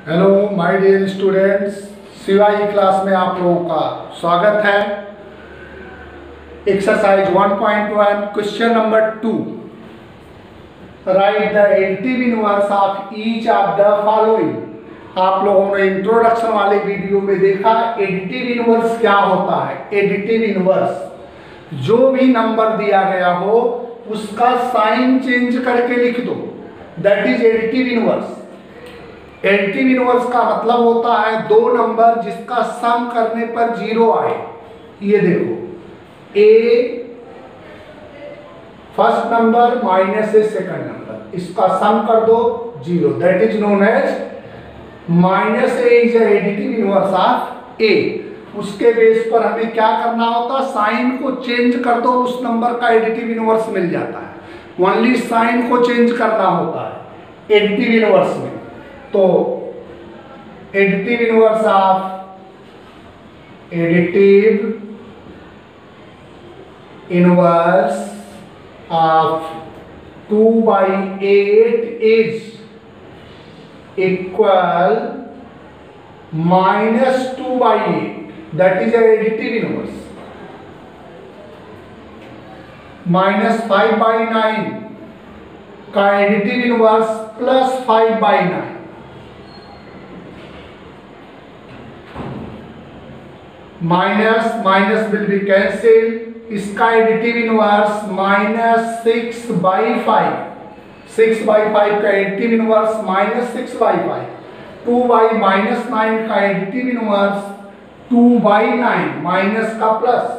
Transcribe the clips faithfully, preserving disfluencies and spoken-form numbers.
Hello my dear students, Shivaji class में आप लोगों का स्वागत है। Exercise one point one question number two, write the additive inverse of each of the following. आप लोगों ने इंट्रोडक्शन वाले वीडियो में देखा एडिटिव इनवर्स क्या होता है। एडिटिव इनवर्स जो भी नंबर दिया गया हो उसका साइन चेंज करके लिख दो, that is additive inverse. Additive inverse का मतलब होता है दो नंबर जिसका सम करने पर जीरो आए। ये देखो, a first number minus a second number, इसका सम कर दो zero, that is known as minus a is additive inverse of a. उसके बेस पर हमें क्या करना होता है, साइन को चेंज कर दो, उस नंबर का एडिटिव इनवर्स मिल जाता है। ओनली साइन को चेंज करना होता है एडिटिव इनवर्स में। तो additive inverse of additive inverse of two by eight is equal minus two by eight, that is additive inverse. Minus five by nine का additive inverse plus five by nine, minus minus will be cancel. इसका additive inverse minus six by five, six by five का additive inverse minus six by five. Two by minus nine का additive inverse two by nine, minus का plus.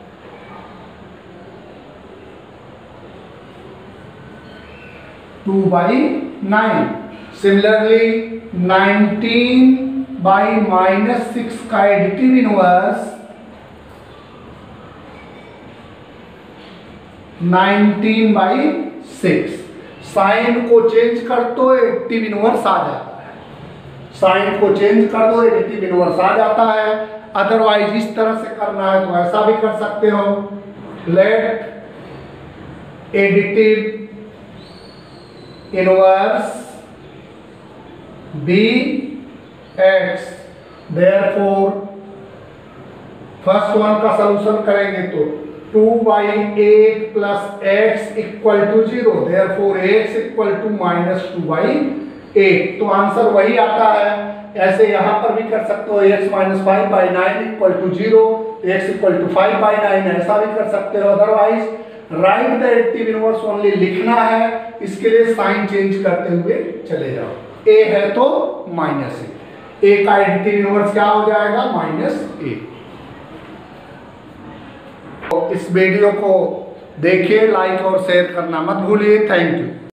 To by nine. Similarly nineteen by minus six का additive inverse nineteen by six. Sign को change कर दो additive inverse आ जाता है, sign को change कर दो एडिटिव इनवर्स आ जाता है। अदरवाइज इस तरह से करना है तो ऐसा भी कर सकते हो, let additive inverse be x. Therefore first one का सलूशन करेंगे तो two by eight plus x equal to zero, therefore x equal to minus two by eight. तो आंसर वही आता है। ऐसे यहां पर भी कर सकते हो, x minus five by nine equal to zero, x equal to five by nine, ऐसा भी कर सकते हो। Otherwise write the additive inverse only लिखना है, इसके लिए साइन चेंज करते हुए चले जाओ। ए है तो माइनस ए, ए का एडिटिव इनवर्स क्या हो जाएगा, माइनस ए। तो इस वीडियो को देखिए, लाइक और शेयर करना मत भूलिए। Thank you.